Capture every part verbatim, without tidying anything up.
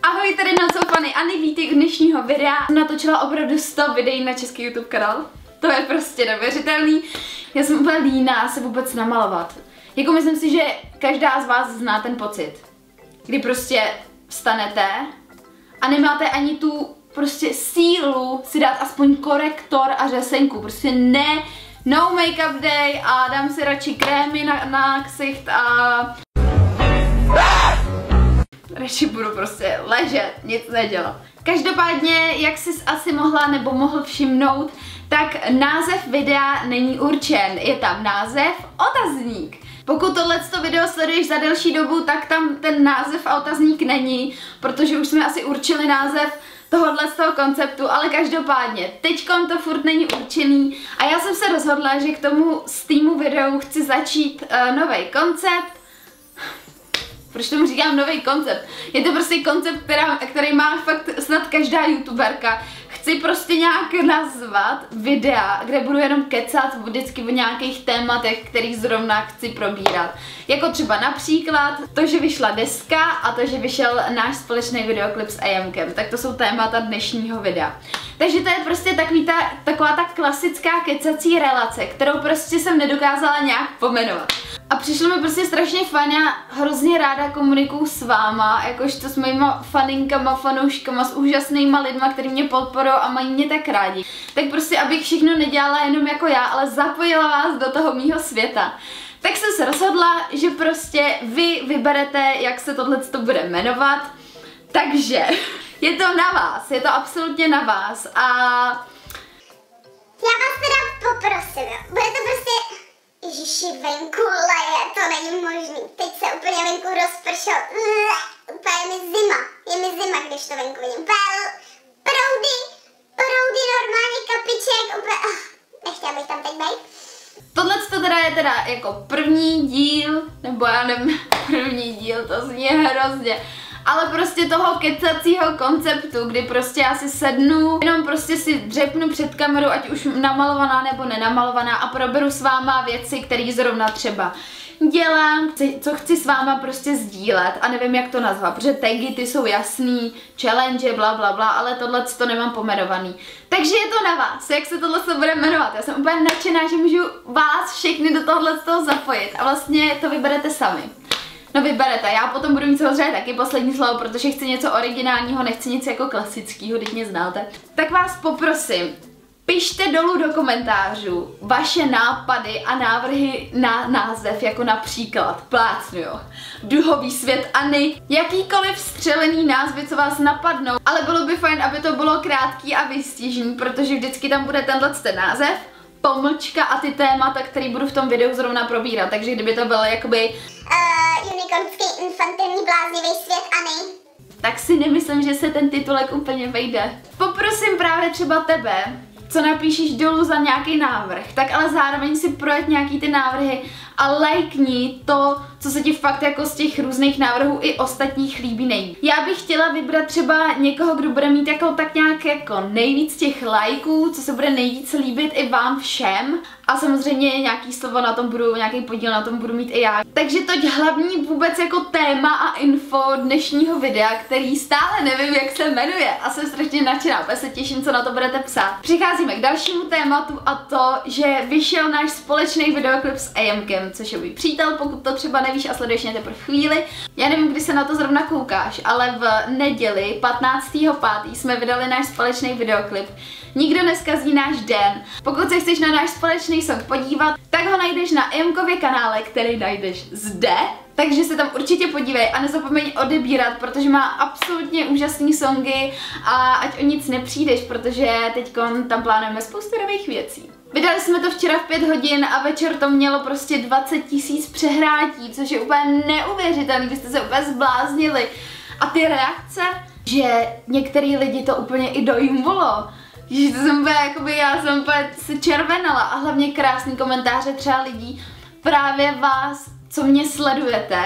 Ahoj, tady Nocofany, Anny, vítej u dnešního videa. Natočila opravdu sto videí na český YouTube kanál. To je prostě neuvěřitelný. Já jsem úplně líná se vůbec namalovat. Jako myslím si, že každá z vás zná ten pocit, kdy prostě vstanete a nemáte ani tu prostě sílu si dát aspoň korektor a řesenku. Prostě ne, no make-up day a dám si radši krémy na, na ksicht a radši budu prostě ležet, nic nedělat. Každopádně, jak jsi asi mohla nebo mohl všimnout, tak název videa není určen. Je tam název otazník. Pokud tohleto video sleduješ za delší dobu, tak tam ten název a otazník není, protože už jsme asi určili název tohohle z toho konceptu, ale každopádně, teďkom to furt není určený a já jsem se rozhodla, že k tomu z týmu videu chci začít uh, nový koncept. Proč tomu říkám nový koncept? Je to prostě koncept, která, který má fakt snad každá youtuberka. Chci prostě nějak nazvat videa, kde budu jenom kecat vždycky o nějakých tématech, kterých zrovna chci probírat. Jako třeba například to, že vyšla deska a to, že vyšel náš společný videoklip s AMkem. Tak to jsou témata dnešního videa. Takže to je prostě takový ta, taková ta klasická kecací relace, kterou prostě jsem nedokázala nějak pomenovat. A přišlo mi prostě strašně fajn, já hrozně ráda komunikuju s váma, jakožto s mýma faninkama, fanouškama, s úžasnýma lidma, kteří mě podporují a mají mě tak rádi. Tak prostě, abych všechno nedělala jenom jako já, ale zapojila vás do toho mýho světa. Tak jsem se rozhodla, že prostě vy vyberete, jak se tohleto bude jmenovat. Takže je to na vás, je to absolutně na vás a já vás teda poprosím, bude to prostě, ježiši, venku leje, to není možný, teď se úplně venku rozpršel, úplně je mi zima, je mi zima, když to venku vidím, proudy, proudy normálně kapiček, úplně, nechtěla bych tam teď být. Tohle to teda je teda jako první díl, nebo já nevím, první díl, to zní hrozně. Ale prostě toho kecacího konceptu, kdy prostě já si sednu, jenom prostě si dřepnu před kamerou, ať už namalovaná nebo nenamalovaná a proberu s váma věci, které zrovna třeba dělám, co chci s váma prostě sdílet a nevím, jak to nazvat, protože tagy ty jsou jasný, challenge, bla bla bla, ale tohle to nemám pomenovaný. Takže je to na vás, jak se tohle se bude jmenovat. Já jsem úplně nadšená, že můžu vás všechny do tohle toho zapojit a vlastně to vyberete sami. No vyberete, já potom budu mít samozřejmě taky poslední slovo, protože chci něco originálního, nechci něco jako klasického, když mě znáte. Tak vás poprosím, pište dolů do komentářů vaše nápady a návrhy na název, jako například, plácnu jo, Duhový svět Anny, jakýkoliv střelený názvy, co vás napadnou, ale bylo by fajn, aby to bylo krátký a výstižný, protože vždycky tam bude tenhle ten název, pomlčka a ty témata, které budu v tom videu zrovna probírat, takže kdyby to bylo jakoby Uh, unikornský infantilní bláznivý svět Anny, tak si nemyslím, že se ten titulek úplně vejde. Poprosím právě třeba tebe, co napíšeš dolů za nějaký návrh, tak ale zároveň si projet nějaký ty návrhy a lajkni to, co se ti fakt jako z těch různých návrhů i ostatních líbí nejvíc. Já bych chtěla vybrat třeba někoho, kdo bude mít jako tak nějak jako nejvíc těch lajků, co se bude nejvíc líbit i vám všem. A samozřejmě nějaký slovo na tom budu, nějaký podíl na tom budu mít i já. Takže toť hlavní vůbec jako téma a info dnešního videa, který stále nevím, jak se jmenuje a jsem strašně nadšená, protože se těším, co na to budete psát. Přicházíme k dalšímu tématu a to, že vyšel náš společný videoklip s AMkem, což je můj přítel, pokud to třeba nevíš a sleduješ mě teprve chvíli. Já nevím, kdy se na to zrovna koukáš, ale v neděli patnáctého pátého jsme vydali náš společný videoklip. Nikdo neskazí náš den. Pokud se chceš na náš společný song podívat, tak ho najdeš na AMkově kanále, který najdeš zde. Takže se tam určitě podívej a nezapomeň odebírat, protože má absolutně úžasný songy a ať o nic nepřijdeš, protože teď tam plánujeme spoustu nových věcí. Vydali jsme to včera v pět hodin a večer to mělo prostě dvacet tisíc přehrátí, což je úplně neuvěřitelný, byste se úplně zbláznili. A ty reakce, že některý lidi to úplně i dojmulo. Že to jsem úplně, jakoby já jsem úplně se červenala a hlavně krásný komentáře třeba lidí, právě vás, co mě sledujete,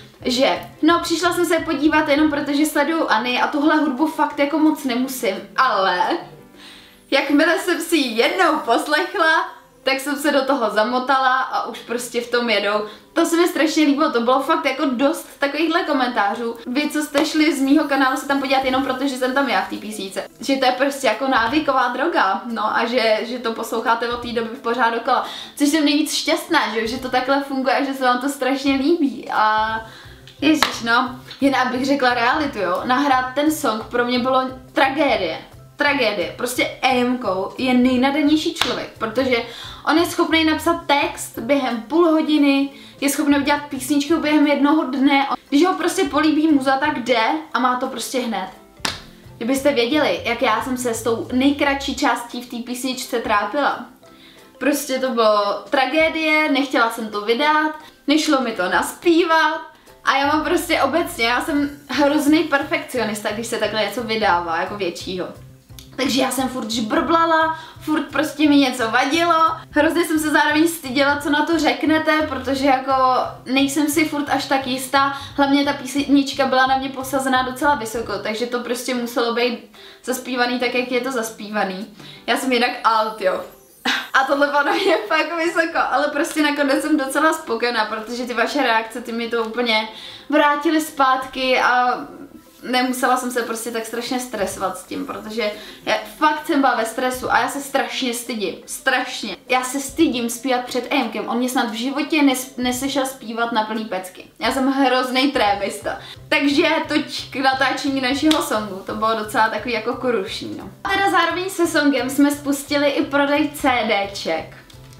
že no přišla jsem se podívat jenom protože sleduju Anny a tuhle hudbu fakt jako moc nemusím, ale jakmile jsem si ji jednou poslechla, tak jsem se do toho zamotala a už prostě v tom jedou. To se mi strašně líbilo, to bylo fakt jako dost takovýchhle komentářů. Vy, co jste šli z mýho kanálu se tam podívat jenom proto, že jsem tam já v té písničce. Že to je prostě jako návyková droga, no a že, že to posloucháte od té doby pořád dokola. Což jsem nejvíc šťastná, že, že to takhle funguje a že se vám to strašně líbí. A ježiš, no, jen abych řekla realitu, jo. Nahrát ten song pro mě bylo tragédie. Tragédie. Prostě Emko je nejnadanější člověk, protože on je schopný napsat text během půl hodiny, je schopný udělat písničku během jednoho dne. Když ho prostě políbí muza, tak jde a má to prostě hned. Kdybyste věděli, jak já jsem se s tou nejkratší částí v té písničce trápila. Prostě to bylo tragédie, nechtěla jsem to vydat, nešlo mi to naspívat. A já mám prostě obecně, já jsem hrozný perfekcionista, když se takhle něco vydává, jako většího. Takže já jsem furt žbrblala, furt prostě mi něco vadilo. Hrozně jsem se zároveň styděla, co na to řeknete, protože jako nejsem si furt až tak jistá. Hlavně ta písnička byla na mě posazená docela vysoko, takže to prostě muselo být zaspívaný tak, jak je to zaspívaný. Já jsem jinak alt, jo. A tohle bylo na mě fakt vysoko, ale prostě nakonec jsem docela spokojená, protože ty vaše reakce, ty mi to úplně vrátily zpátky a nemusela jsem se prostě tak strašně stresovat s tím, protože já fakt jsem byla ve stresu a já se strašně stydím, strašně. Já se stydím zpívat před Emkem, on mě snad v životě nes neslyšel zpívat na plný pecky. Já jsem hrozný trémista. Takže toť k natáčení našeho songu, to bylo docela takový jako korušní, no. A teda zároveň se songem jsme spustili i prodej CDček.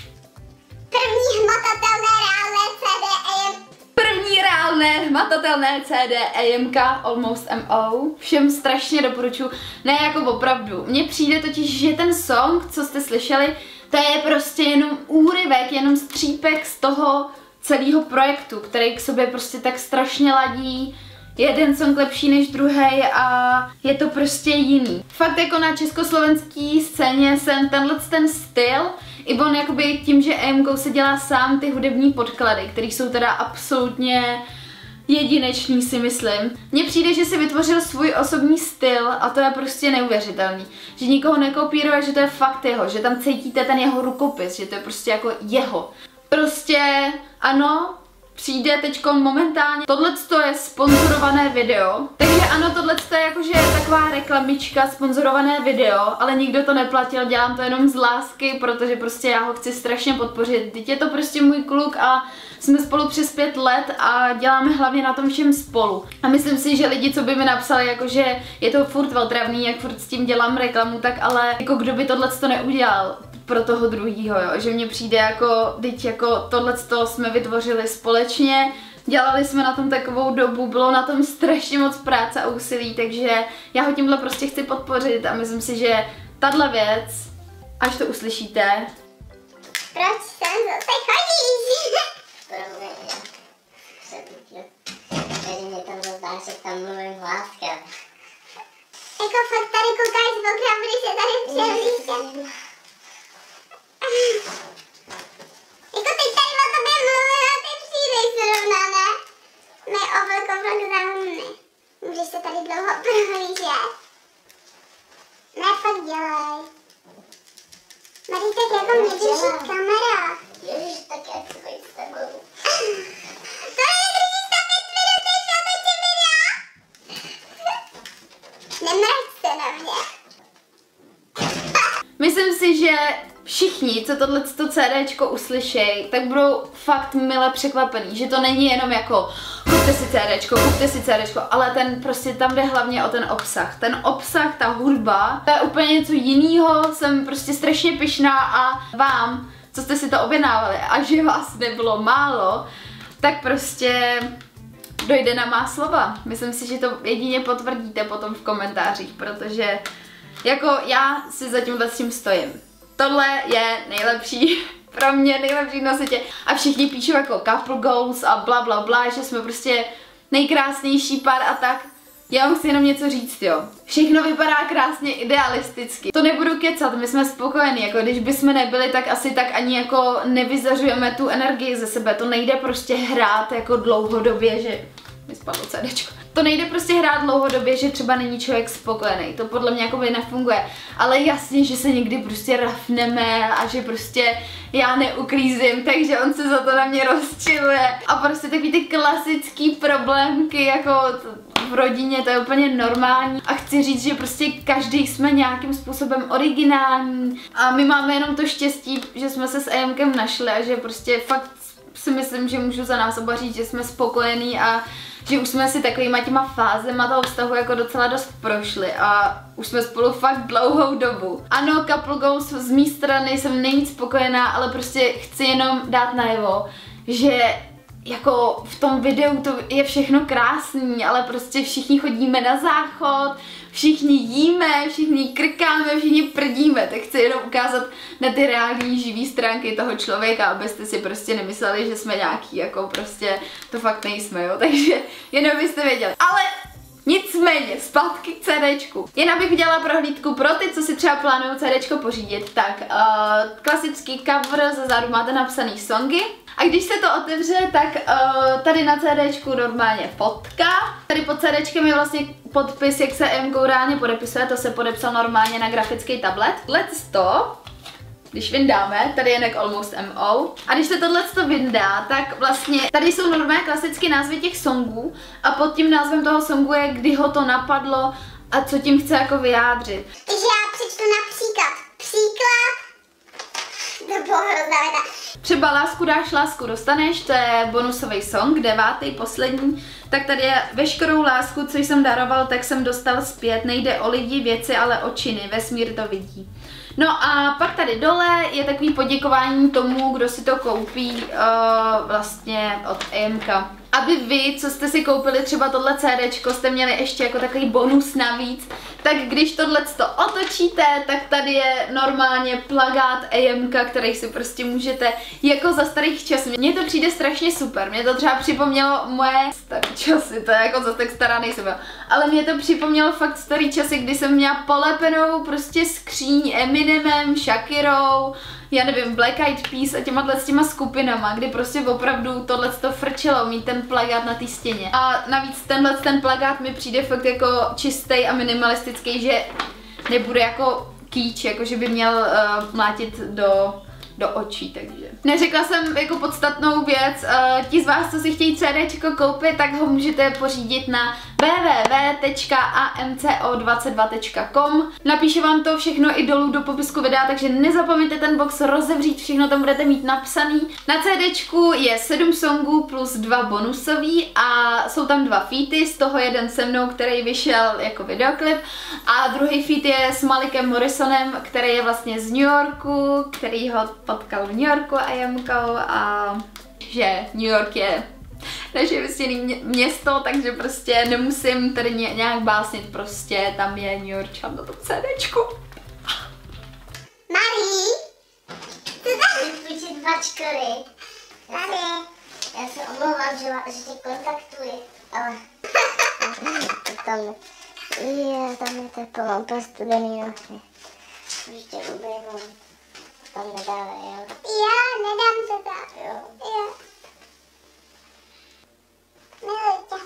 První hmatatelné reálné C D A M. První reálné hmatatelné C D A M K Almost M O. Všem strašně doporučuji. Ne, jako opravdu. Mně přijde totiž, že ten song, co jste slyšeli, to je prostě jenom úryvek, jenom střípek z toho celého projektu, který k sobě prostě tak strašně ladí. Jeden song lepší než druhý a je to prostě jiný. Fakt jako na československé scéně jsem tenhle ten styl, i on jakoby tím, že Emko se dělá sám ty hudební podklady, které jsou teda absolutně jedinečný, si myslím. Mně přijde, že si vytvořil svůj osobní styl a to je prostě neuvěřitelný. Že nikoho nekopíruje, že to je fakt jeho, že tam cítíte ten jeho rukopis, že to je prostě jako jeho. Prostě ano, přijde teďko momentálně. Tohleto je sponzorované video. Takže ano, tohleto je jakože taková reklamička, sponzorované video, ale nikdo to neplatil, dělám to jenom z lásky, protože prostě já ho chci strašně podpořit. Teď je to prostě můj kluk a jsme spolu přes pět let a děláme hlavně na tom všem spolu. A myslím si, že lidi, co by mi napsali, jakože je to furt veltravný, jak furt s tím dělám reklamu, tak ale jako kdo by tohleto neudělal pro toho druhýho, jo, že mně přijde jako, teď jako tohleto jsme vytvořili společně, dělali jsme na tom takovou dobu, bylo na tom strašně moc práce a úsilí, takže já ho tímhle prostě chci podpořit a myslím si, že tahle věc, až to uslyšíte. Proč sem zase chodíš? Tady mě tam zazdáš, že tam mluvím hláskem. Jako fakt tady koukáš z okna, když se tady přehlížet. Jako teď tady o tobě mluvím a ty přijdeš zrovna, ne? Ne, oblko vlk záhumny. Můžeš se tady dlouho prohlížet. Ne, fakt dělej. Marí, tak jako mě drží kamera. Ježiš, tak jak se být s tebou. To nedrží sto pět minut, než natočím videa. Nemrať se na mě. Myslím si, že všichni, co tohleto CDčko uslyšej, tak budou fakt mile překvapený, že to není jenom jako kupte si CDčko, kupte si CDčko, ale ten prostě tam jde hlavně o ten obsah. Ten obsah, ta hudba, to je úplně něco jiného, jsem prostě strašně pyšná a vám, co jste si to objednávali a že vás nebylo málo, tak prostě dojde na má slova. Myslím si, že to jedině potvrdíte potom v komentářích, protože jako já si za tímhle s tím stojím. Tohle je nejlepší, pro mě nejlepší na světě. A všichni píšou jako couple goals a bla bla bla, že jsme prostě nejkrásnější pár a tak. Já vám chci jenom něco říct, jo. Všechno vypadá krásně idealisticky. To nebudu kecat, my jsme spokojení, jako když bychom nebyli, tak asi tak ani jako nevyzařujeme tu energii ze sebe. To nejde prostě hrát jako dlouhodobě, že mi spadlo CDčko. To nejde prostě hrát dlouhodobě, že třeba není člověk spokojený, to podle mě jakoby nefunguje, ale jasně, že se někdy prostě rafneme a že prostě já neuklízím, takže on se za to na mě rozčiluje a prostě takový ty klasický problémky jako v rodině, to je úplně normální a chci říct, že prostě každý jsme nějakým způsobem originální a my máme jenom to štěstí, že jsme se s Ejemkem našli a že prostě fakt si myslím, že můžu za nás oba říct, že jsme spokojení a že už jsme si takovýma těma fázema toho vztahu jako docela dost prošli a už jsme spolu fakt dlouhou dobu. Ano, couple goals z mé strany jsem nejvíc spokojená, ale prostě chci jenom dát najevo, že jako v tom videu to je všechno krásný, ale prostě všichni chodíme na záchod, všichni jíme, všichni krkáme, všichni prdíme, tak chci jenom ukázat na ty reální živý stránky toho člověka, abyste si prostě nemysleli, že jsme nějaký, jako prostě to fakt nejsme, jo, takže jenom byste věděli. Ale nicméně, zpátky k CDčku. Jen abych udělala prohlídku pro ty, co si třeba plánují CDčko pořídit, tak uh, klasický cover, ze zádu máte napsaný songy. A když se to otevře, tak uh, tady na CDčku normálně fotka. Tady pod CDčkem je vlastně podpis, jak se M K reálně podepisuje, to se podepsal normálně na grafický tablet. Tohleto, když vyndáme, tady je Neck Almost M O. A když se tohleto vyndá, tak vlastně tady jsou normálně klasické názvy těch songů a pod tím názvem toho songu je, kdy ho to napadlo a co tím chce jako vyjádřit. Takže já přečtu například příklad. To bylo hrozná věta. Třeba Lásku dáš, lásku dostaneš, to je bonusový song, devátý, poslední. Tak tady je veškerou lásku, co jsem daroval, tak jsem dostal zpět. Nejde o lidi, věci, ale o činy, vesmír to vidí. No a pak tady dole je takový poděkování tomu, kdo si to koupí uh, vlastně od Ejemka. Aby vy, co jste si koupili třeba tohle CDčko, jste měli ještě jako takový bonus navíc, tak když tohleto otočíte, tak tady je normálně plakát Ejemka, který si prostě můžete jako za starých časů. Mně to přijde strašně super, mě to třeba připomnělo moje staré časy, to je jako za tak stará nejsem, ale mě to připomnělo fakt starý časy, kdy jsem měla polepenou prostě skříň Eminemem, Shakirou, já nevím, Black Eyed Peas a těma s těma skupinama, kdy prostě opravdu tohle to frčelo, mít ten plakát na té stěně. A navíc tenhle ten plakát mi přijde fakt jako čistý a minimalistický, že nebude jako kýč, jako že by měl uh, mlátit do, do očí, takže. Neřekla jsem jako podstatnou věc, uh, ti z vás, co si chtějí CDčko koupit, tak ho můžete pořídit na w w w tečka a m c o dvacet dva tečka com. Napíšu vám to všechno i dolů do popisku videa, takže nezapomeňte ten box rozevřít, všechno tam budete mít napsaný. Na CDčku je sedm songů plus dva bonusový a jsou tam dva featy, z toho jeden se mnou, který vyšel jako videoklip a druhý feat je s Malikem Morrisonem, který je vlastně z New Yorku, který ho potkal v New Yorku a Ejemkou a že New York je naše vysněný město, takže prostě nemusím tady ně, nějak básnit, prostě tam je New Yorkčan na tom CDčku. Marí, Ty půjčit dva čkory. tady. Já se omlouvám, že, že tě kontaktuji, ale tam, je, tam je teplo, mám to studený nohy. Už tě ubejvám. Tam nedále, jo? Já nedám to tak. Jo. Jo. Miluji tě.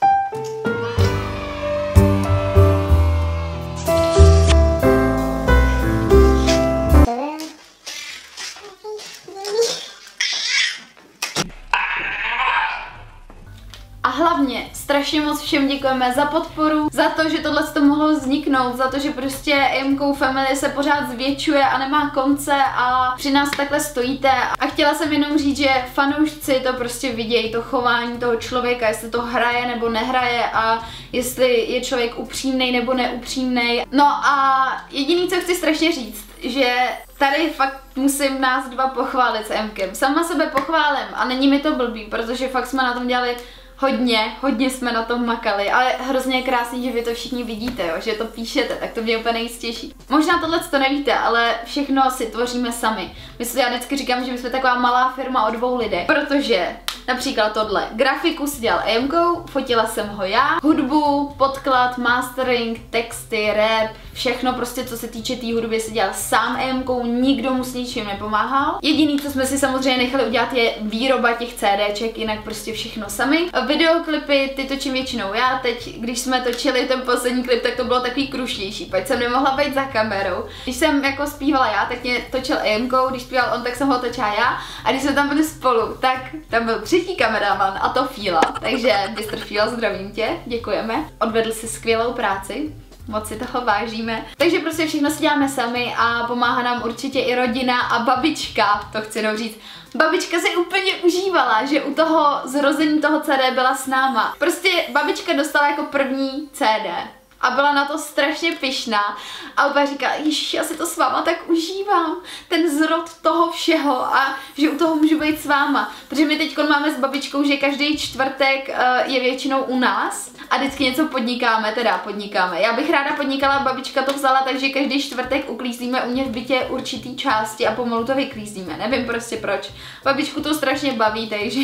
To je? A hlavně strašně moc všem děkujeme za podporu, za to, že tohle to mohlo vzniknout, za to, že prostě Ejemkou Family se pořád zvětšuje a nemá konce a při nás takhle stojíte. A chtěla jsem jenom říct, že fanoušci to prostě vidějí, to chování toho člověka, jestli to hraje nebo nehraje a jestli je člověk upřímnej nebo neupřímnej. No a jediný, co chci strašně říct, že tady fakt musím nás dva pochválit s Emkem. Sama sebe pochválím a není mi to blbý, protože fakt jsme na tom dělali hodně, hodně jsme na tom makali, ale hrozně je krásný, že vy to všichni vidíte, jo, že to píšete, tak to mě úplně nejistěší. Možná tohle to nevíte, ale všechno si tvoříme sami. My si, já vždycky říkám, že my jsme taková malá firma o dvou lidech, protože například tohle. Grafiku si dělal Emkou, fotila jsem ho já, hudbu, podklad, mastering, texty, rap, všechno prostě, co se týče té tý hudby, si dělal sám Emkou, nikdo mu s ničím nepomáhal. Jediný, co jsme si samozřejmě nechali udělat, je výroba těch CDček, jinak prostě všechno sami. Videoklipy, ty točím většinou já, teď, když jsme točili ten poslední klip, tak to bylo takový krušnější, pak jsem nemohla být za kamerou. Když jsem jako zpívala já, tak mě točil Emkou, když zpíval on, tak jsem ho točila já, a když jsme tam byli spolu, tak tam byl třetí kameraman, a to Fíla. Takže mistr Fíla, zdravím tě, děkujeme. Odvedl si skvělou práci. Moc si toho vážíme. Takže prostě všechno si děláme sami a pomáhá nám určitě i rodina a babička, to chci jenom říct. Babička si úplně užívala, že u toho zrození toho C D byla s náma. Prostě babička dostala jako první C D. A byla na to strašně pyšná a úplně říká, ježiš, já si to s váma tak užívám, ten zrod toho všeho a že u toho můžu být s váma. Protože my teď máme s babičkou, že každý čtvrtek uh, je většinou u nás a vždycky něco podnikáme, teda podnikáme. Já bych ráda podnikala, babička to vzala, takže každý čtvrtek uklízíme u mě v bytě určitý části a pomalu to vyklízíme, nevím prostě proč. Babičku to strašně baví, takže...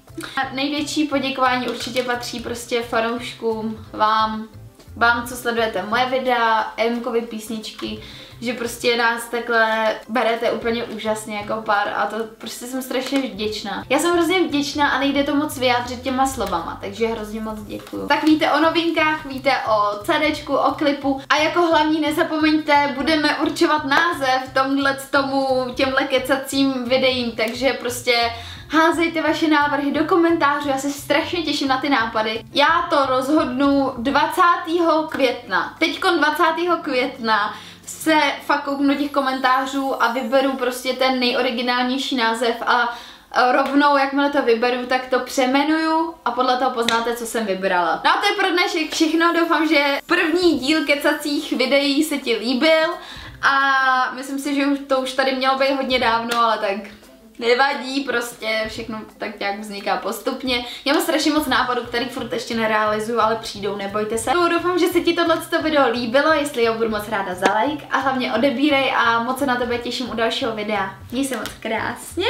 A největší poděkování určitě patří prostě fanouškům, vám, vám, co sledujete moje videa, Emkovy písničky, že prostě nás takhle berete úplně úžasně jako pár a to prostě jsem strašně vděčná. Já jsem hrozně vděčná a nejde to moc vyjádřit těma slovama, takže hrozně moc děkuju. Tak víte o novinkách, víte o CDčku, o klipu a jako hlavní nezapomeňte, budeme určovat název tomhle tomu, těmhle kecacím videím, takže prostě házejte vaše návrhy do komentářů, já se strašně těším na ty nápady. Já to rozhodnu dvacátého května. Teďkon dvacátého května se fakt kouknu do těch komentářů a vyberu prostě ten nejoriginálnější název a rovnou, jakmile to vyberu, tak to přemenuju a podle toho poznáte, co jsem vybrala. No a to je pro dnešek všechno, doufám, že první díl kecacích videí se ti líbil a myslím si, že už to už tady mělo být hodně dávno, ale tak nevadí, prostě všechno tak nějak vzniká postupně. Já mám strašně moc nápadů, který furt ještě nerealizuju, ale přijdou, nebojte se. Doufám, že se ti tohleto video líbilo, jestli jo, budu moc ráda za like a hlavně odebírej a moc se na tebe těším u dalšího videa. Měj se moc krásně.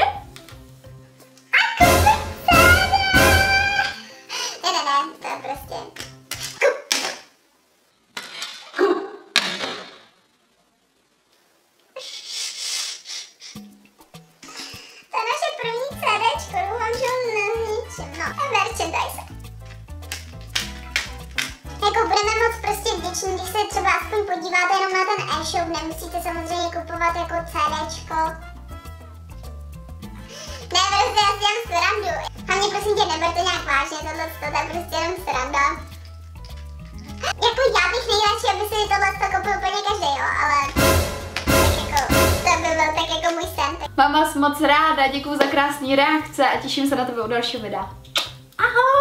Ne, ne, ne, to je prostě... Jako budeme moc prostě vděční, když se třeba aspoň podíváte jenom na ten e-shop, nemusíte samozřejmě kupovat jako CDčko. Ne, prostě já si dělám srandu. Hlavně prosím tě, neber to nějak vážně, tohle to je prostě jenom sranda. Jako já bych nejradši, aby si tohle to koupil úplně každý, jo, ale tak jako, to by byl tak jako můj sen. Mám vás moc ráda, děkuju za krásné reakce a těším se na tebe u dalšího videa. Ahoj!